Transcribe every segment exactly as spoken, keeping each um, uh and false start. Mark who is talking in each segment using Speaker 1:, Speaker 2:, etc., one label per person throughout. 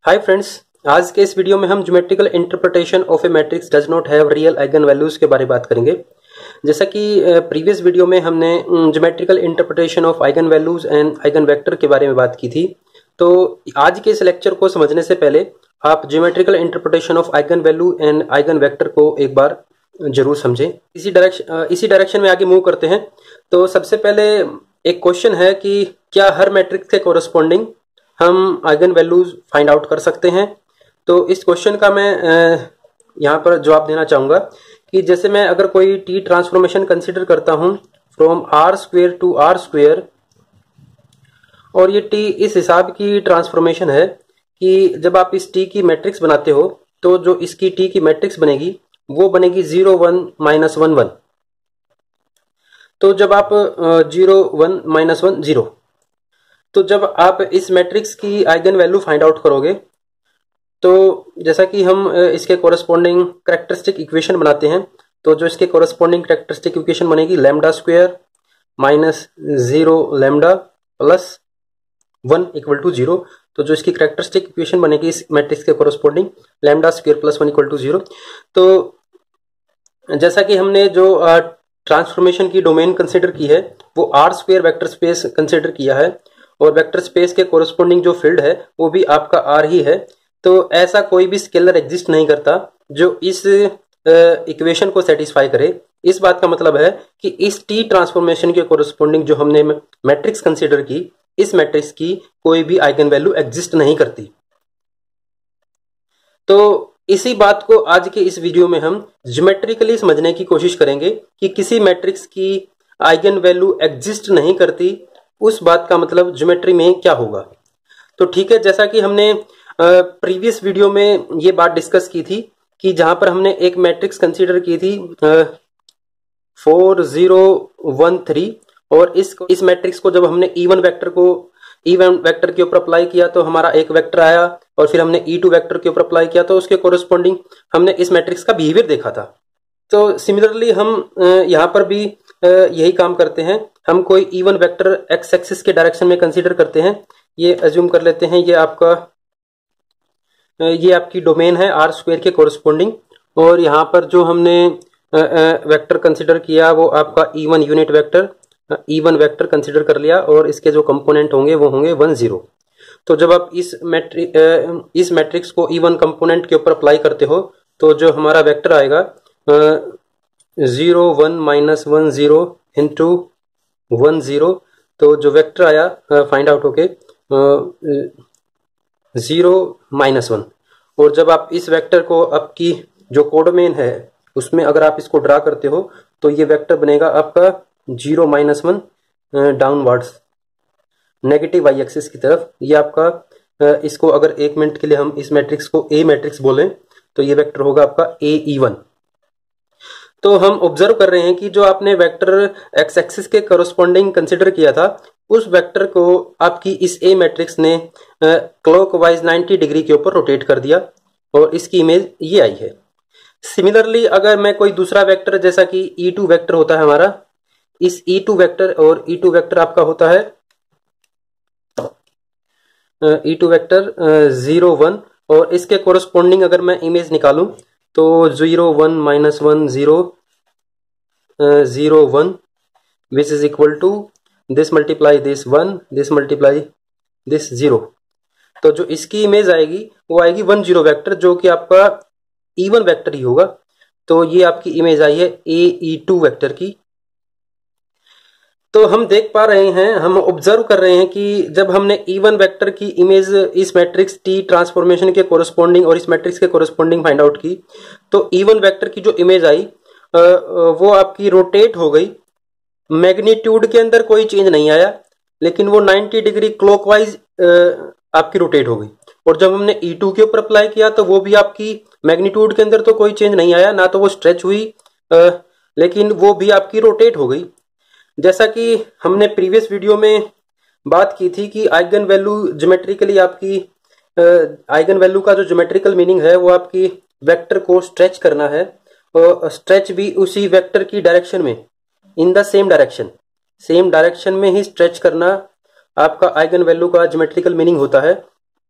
Speaker 1: Hi friends, आज के इस वीडियो में हम geometrical interpretation of a matrix does not have real eigenvalues के बारे में बात करेंगे। जैसा कि प्रीवियस वीडियो में हमने geometrical interpretation of eigenvalues and eigenvector के बारे में बात की थी, तो आज के इस लेक्चर को समझने से पहले आप geometrical interpretation of eigenvalue and eigenvector को एक बार जरूर समझें। इसी डायरेक्शन इसी डायरेक्शन में आगे मूव करते हैं। तो सबसे पहले एक क्वेश्चन है कि क्या हर मैट्रिक्स के कोरस्पॉन्डिंग हम आइगन वैल्यूज फाइंड आउट कर सकते हैं। तो इस क्वेश्चन का मैं यहाँ पर जवाब देना चाहूंगा कि जैसे मैं अगर कोई टी ट्रांसफॉर्मेशन कंसिडर करता हूं from R square to R square, और ये टी इस हिसाब की ट्रांसफॉर्मेशन है कि जब आप इस टी की मैट्रिक्स बनाते हो तो जो इसकी टी की मैट्रिक्स बनेगी वो बनेगी zero one minus one one. तो जब आप zero one minus one zero, तो जब आप इस मैट्रिक्स की आइगन वैल्यू फाइंड आउट करोगे तो जैसा कि हम इसके कोरस्पॉन्डिंग कैरेक्टरिस्टिक इक्वेशन बनाते हैं, तो जो इसके कोरस्पॉन्डिंग कैरेक्टरिस्टिक इक्वेशन बनेगी lambda square minus zero lambda plus one equal to zero. तो जो इसकी कैरेक्टरिस्टिक इक्वेशन बनेगी इस मैट्रिक्स के corresponding lambda square plus one equal to zero. तो जैसा कि हमने जो ट्रांसफॉर्मेशन की डोमेन कंसिडर की है वो R square vector space consider किया है, और वेक्टर स्पेस के कोरस्पॉन्डिंग जो फील्ड है वो भी आपका आर ही है। तो ऐसा कोई भी स्केलर एग्जिस्ट नहीं करता जो इस इक्वेशन को सेटिस्फाई करे। इस बात का मतलब है कि इस टी ट्रांसफॉर्मेशन के कोरस्पॉन्डिंग जो हमने मैट्रिक्स कंसीडर की, इस मैट्रिक्स की कोई भी आइगन वैल्यू एग्जिस्ट नहीं करती। तो इसी बात को आज के इस वीडियो में हम ज्योमेट्रिकली समझने की कोशिश करेंगे कि किसी मैट्रिक्स की आइगन वैल्यू एग्जिस्ट नहीं करती, उस बात का मतलब ज्योमेट्री में क्या होगा। तो ठीक है, जैसा कि हमने प्रीवियस वीडियो में ये बात डिस्कस की थी कि जहां पर हमने एक मैट्रिक्स कंसीडर की थी फोर जीरो वन थ्री, और इस इस मैट्रिक्स को जब हमने ई वन वेक्टर को ई वन वेक्टर के ऊपर अप्लाई किया तो हमारा एक वेक्टर आया, और फिर हमने ई टू वेक्टर के ऊपर अप्लाई किया तो उसके कोरस्पॉन्डिंग हमने इस मैट्रिक्स का बिहेवियर देखा था। तो सिमिलरली हम यहाँ पर भी यही काम करते हैं। हम कोई इवन वेक्टर एक्स एक्सिस के डायरेक्शन में कंसीडर करते हैं। ये अज्यूम कर लेते हैं ये आपका ये आपकी डोमेन है आर स्क्वायर के कोरस्पॉन्डिंग, और यहाँ पर जो हमने वेक्टर कंसीडर किया वो आपका even unit vector even vector consider कर लिया, और इसके जो कंपोनेंट होंगे वो होंगे वन जीरो। तो जब आप इस मैट्रिक इस मैट्रिक्स को इवन कंपोनेंट के ऊपर अप्लाई करते हो तो जो हमारा वेक्टर आएगा zero one minus one zero into one zero. तो जो वेक्टर आया फाइंड आउट होके जीरो माइनस वन, और जब आप इस वेक्टर को आपकी जो कोडोमेन है उसमें अगर आप इसको ड्रा करते हो तो ये वेक्टर बनेगा आपका zero minus one downwards negative Y axis की तरफ। ये आपका इसको अगर एक मिनट के लिए हम इस मैट्रिक्स को ए मैट्रिक्स बोलें तो ये वेक्टर होगा आपका ए ई वन। तो हम ऑब्जर्व कर रहे हैं कि जो आपने वेक्टर एक्स एक्सिस के कोरस्पॉन्डिंग कंसीडर किया था उस वेक्टर को आपकी इस ए मैट्रिक्स ने क्लॉकवाइज नाइंटी डिग्री के ऊपर रोटेट कर दिया, और इसकी इमेज ये आई है। सिमिलरली अगर मैं कोई दूसरा वेक्टर जैसा कि ई टू वेक्टर होता है हमारा, इस ई टू वेक्टर और ई टू वेक्टर आपका होता है E two vector zero one, और इसके कोरस्पॉन्डिंग अगर मैं इमेज निकालूं तो zero one minus one zero zero one which is equal to this multiply this one this multiply this zero. तो जो इसकी इमेज आएगी वो आएगी वन जीरो वेक्टर, जो कि आपका इवन वेक्टर ही होगा। तो ये आपकी इमेज आई है ए ई टू वेक्टर की। तो हम देख पा रहे हैं, हम ऑब्जर्व कर रहे हैं कि जब हमने इवन वेक्टर की इमेज इस मैट्रिक्स टी ट्रांसफॉर्मेशन के कोरस्पॉन्डिंग और इस मैट्रिक्स के कोरस्पॉन्डिंग फाइंड आउट की, तो इवन वेक्टर की जो इमेज आई वो आपकी रोटेट हो गई। मैग्नीट्यूड के अंदर कोई चेंज नहीं आया, लेकिन वो नाइंटी डिग्री क्लॉकवाइज आपकी रोटेट हो गई। और जब हमने ई टू के ऊपर अप्लाई किया तो वो भी आपकी मैग्नीट्यूड के अंदर तो कोई चेंज नहीं आया, ना तो वो स्ट्रेच हुई, लेकिन वो भी आपकी रोटेट हो गई। जैसा कि हमने प्रीवियस वीडियो में बात की थी कि आइगन वैल्यू ज्योमेट्रिकली आपकी आइगन वैल्यू का जो ज्योमेट्रिकल मीनिंग है वो आपकी वेक्टर को स्ट्रेच करना है, और स्ट्रेच भी उसी वेक्टर की डायरेक्शन में, in the same direction same direction में ही स्ट्रेच करना आपका आइगन वैल्यू का ज्योमेट्रिकल मीनिंग होता है।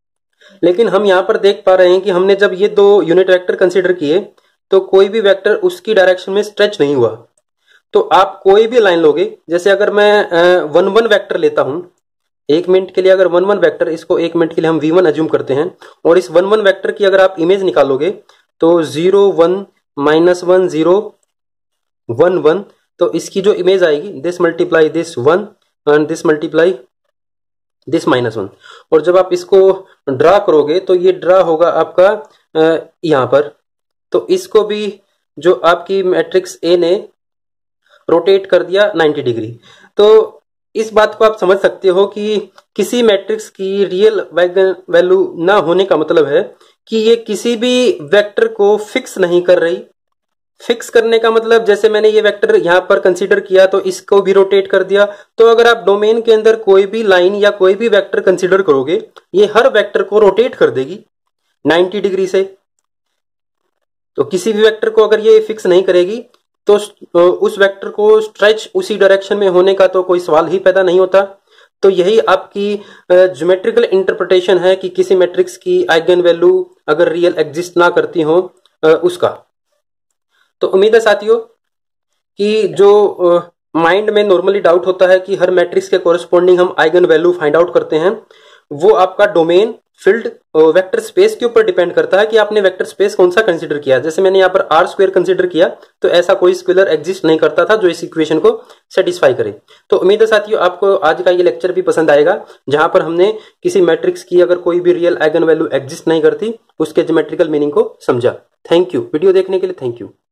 Speaker 1: लेकिन हम यहाँ पर देख पा रहे हैं कि हमने जब ये दो यूनिट वेक्टर कंसीडर किए तो कोई भी वेक्टर उसकी डायरेक्शन में स्ट्रेच नहीं हुआ। तो आप कोई भी लाइन लोगे, जैसे अगर मैं वन वन वेक्टर लेता हूं एक मिनट के लिए, अगर वन वन वेक्टर, इसको एक मिनट के लिए हम वी वन अज्यूम करते हैं, और इस वन वन वेक्टर की अगर आप इमेज निकालोगे तो zero one minus one zero one one, तो इसकी जो इमेज आएगी this multiply this one and this multiply this minus one. और जब आप इसको ड्रा करोगे तो ये ड्रा होगा आपका यहां पर, तो इसको भी जो आपकी मैट्रिक्स ए ने रोटेट कर दिया नाइंटी डिग्री। तो इस बात को आप समझ सकते हो कि किसी मैट्रिक्स की रियल वैल्यू ना होने का मतलब है कि ये किसी भी वेक्टर को फिक्स नहीं कर रही। फिक्स करने का मतलब, जैसे मैंने ये वेक्टर यहां पर कंसीडर किया तो इसको भी रोटेट कर दिया, तो अगर आप डोमेन के अंदर कोई भी लाइन या कोई भी वेक्टर कंसीडर करोगे ये हर वेक्टर को रोटेट कर देगी नाइंटी डिग्री से। तो किसी भी वेक्टर को अगर ये फिक्स नहीं करेगी तो उस वेक्टर को स्ट्रेच उसी डायरेक्शन में होने का तो कोई सवाल ही पैदा नहीं होता। तो यही आपकी ज्योमेट्रिकल इंटरप्रिटेशन है कि किसी मैट्रिक्स की आइगन वैल्यू अगर रियल एग्जिस्ट ना करती हो उसका। तो उम्मीद है साथियों कि जो माइंड में नॉर्मली डाउट होता है कि हर मैट्रिक्स के कोरस्पॉन्डिंग हम आइगन वैल्यू फाइंड आउट करते हैं, वो आपका डोमेन, फील्ड, वेक्टर स्पेस के ऊपर डिपेंड करता है कि आपने वेक्टर स्पेस कौन सा कंसीडर किया। जैसे मैंने यहाँ पर आर स्क्वायर कंसीडर किया तो ऐसा कोई स्केलर एग्जिस्ट नहीं करता था जो इस इक्वेशन को सेटिस्फाई करे। तो उम्मीद है साथियों आपको आज का ये लेक्चर भी पसंद आएगा, जहां पर हमने किसी मैट्रिक्स की अगर कोई भी रियल आइगन वैल्यू एग्जिस्ट नहीं करती उसके ज्योमेट्रिकल मीनिंग को समझा। थैंक यू, वीडियो देखने के लिए थैंक यू।